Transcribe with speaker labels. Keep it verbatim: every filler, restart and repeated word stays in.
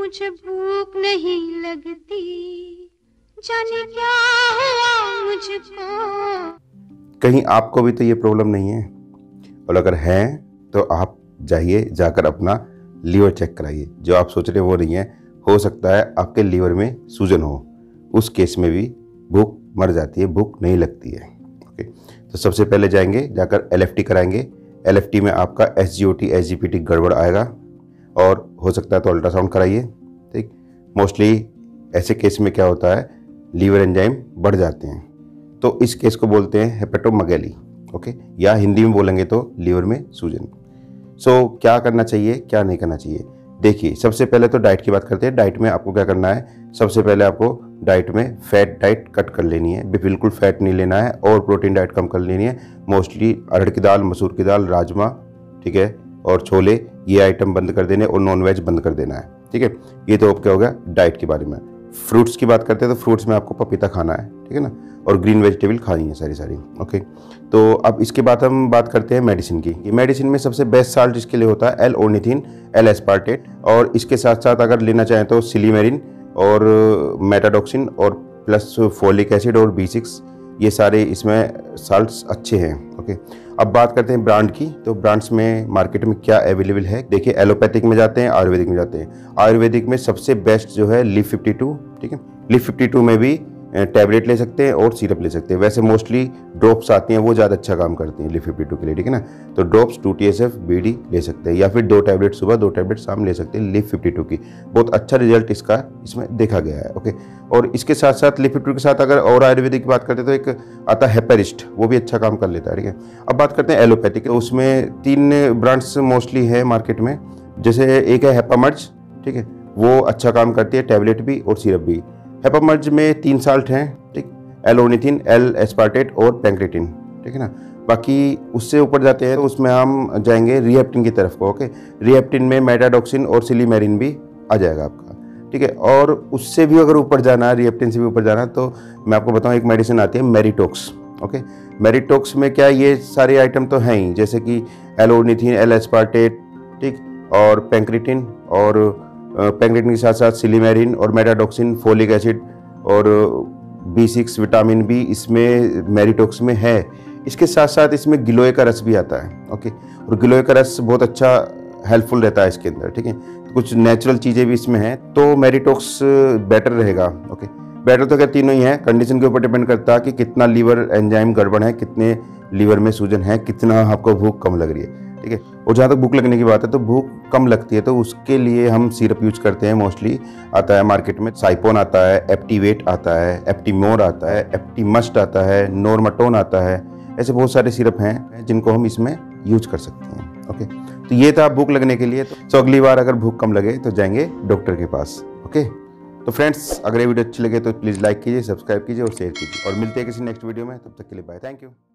Speaker 1: मुझे भूख नहीं लगती, जाने क्या हुआ मुझको।
Speaker 2: कहीं आपको भी तो ये प्रॉब्लम नहीं है? और अगर है तो आप जाइए, जाकर अपना लीवर चेक कराइए। जो आप सोच रहे हो वो नहीं है, हो सकता है आपके लीवर में सूजन हो। उस केस में भी भूख मर जाती है, भूख नहीं लगती है। ओके, तो सबसे पहले जाएंगे, जाकर एल एफ टी कराएंगे। एल एफ टी में आपका S G O T S G P T गड़बड़ आएगा और हो सकता है तो अल्ट्रासाउंड कराइए। ठीक, मोस्टली ऐसे केस में क्या होता है, लीवर एंजाइम बढ़ जाते हैं, तो इस केस को बोलते हैं हेपेटोमेगाली। ओके, या हिंदी में बोलेंगे तो लीवर में सूजन। सो so, क्या करना चाहिए, क्या नहीं करना चाहिए? देखिए, सबसे पहले तो डाइट की बात करते हैं। डाइट में आपको क्या करना है, सबसे पहले आपको डाइट में फैट डाइट कट कर लेनी है, बिल्कुल फैट नहीं लेना है, और प्रोटीन डाइट कम कर लेनी है। मोस्टली अरहर की दाल, मसूर की दाल, राजमा, ठीक है, और छोले, ये आइटम बंद कर देने, और नॉन वेज बंद कर देना है। ठीक है, ये तो क्या हो गया डाइट के बारे में। फ्रूट्स की बात करते हैं तो फ्रूट्स में आपको पपीता खाना है, ठीक है ना, और ग्रीन वेजिटेबल खानी है सारी सारी। ओके, तो अब इसके बाद हम बात करते हैं मेडिसिन की। ये मेडिसिन में सबसे बेस्ट साल्ट इसके लिए होता है एल ओर्निथिन, एल एस्पार्टेट, और इसके साथ साथ अगर लेना चाहें तो सिलीमेरिन और मेटाडॉक्सिन और प्लस फोलिक एसिड और बी सिक्स, ये सारे इसमें साल्ट्स अच्छे हैं। ओके, अब बात करते हैं ब्रांड की। तो ब्रांड्स में मार्केट में क्या अवेलेबल है, देखिए, एलोपैथिक में जाते हैं, आयुर्वेदिक में जाते हैं। आयुर्वेदिक में सबसे बेस्ट जो है लिव फिफ्टी टू, ठीक है। लिव फिफ्टी टू में भी टैबलेट ले सकते हैं और सिरप ले सकते हैं। वैसे मोस्टली ड्रॉप्स आती हैं, वो ज़्यादा अच्छा काम करती हैं लिव फिफ्टी टू के लिए, ठीक है ना। तो drops two T S F B D ले सकते हैं, या फिर दो टैबलेट सुबह, दो टैबलेट शाम ले सकते हैं लिव फिफ्टी टू की। बहुत अच्छा रिजल्ट इसका इसमें देखा गया है। ओके, और इसके साथ साथ लिव फिफ्टी टू के साथ अगर और आयुर्वेदिक की बात करते हैं तो एक आता है हेपेरिस्ट, वो भी अच्छा काम कर लेता है, ठीक है। अब बात करते हैं एलोपैथिक, तो उसमें तीन ब्रांड्स मोस्टली है मार्केट में। जैसे एक है हेपामर्ज, ठीक है, वो अच्छा काम करती है, टैबलेट भी और सिरप भी। हेपामर्ज में तीन साल्ट हैं, ठीक, एल ओर्निथिन, एल एस्पार्टेट और पैंक्रेटिन, ठीक है ना। बाकी उससे ऊपर जाते हैं तो उसमें हम जाएंगे रिहेप्टिन की तरफ को। ओके, रिहेप्टिन में मेटाडॉक्सिन और सिलीमेरिन भी आ जाएगा आपका, ठीक है। और उससे भी अगर ऊपर जाना है, रिहेप्टिन से भी ऊपर जाना है, तो मैं आपको बताऊं, एक मेडिसिन आती है मेरिटॉक्स। ओके, मेरिटॉक्स में क्या, ये सारे आइटम तो हैं ही, जैसे कि एल ओर्निथिन, एल एस्पार्टेट, ठीक, और पैंक्रेटिन, और पैंक्रेटिन के साथ साथ सिलीमेरिन और मेटाडॉक्सिन, फोलिक एसिड और बी सिक्स, विटामिन बी इसमें मेरिटॉक्स में है। इसके साथ साथ इसमें गिलोय का रस भी आता है। ओके, और गिलोय का रस बहुत अच्छा हेल्पफुल रहता है इसके अंदर, ठीक है। तो कुछ नेचुरल चीज़ें भी इसमें हैं, तो मेरिटॉक्स बेटर रहेगा। ओके, बेटर तो क्या तीनों ही है, कंडीशन के ऊपर डिपेंड करता है कि कितना लीवर एंजाइम गड़बड़ है, कितने लीवर में सूजन है, कितना आपको भूख कम लग रही है, ठीक है। और जहाँ तक भूख लगने की बात है, तो भूख कम लगती है तो उसके लिए हम सिरप यूज करते हैं। मोस्टली आता है मार्केट में, साइपोन आता है, एप्टीवेट आता है, एप्टीमोर आता है, एप्टीमस्ट आता है, नॉर्माटोन आता है। ऐसे बहुत सारे सिरप हैं जिनको हम इसमें यूज कर सकते हैं। ओके, तो ये था भूख लगने के लिए। तो अगली बार अगर भूख कम लगे तो जाएंगे डॉक्टर के पास। ओके, तो फ्रेंड्स, अगर ये वीडियो अच्छी लगे तो प्लीज़ लाइक कीजिए, सब्सक्राइब कीजिए और शेयर कीजिए, और मिलते हैं किसी नेक्स्ट वीडियो में। तब तक के लिए बाय, थैंक यू।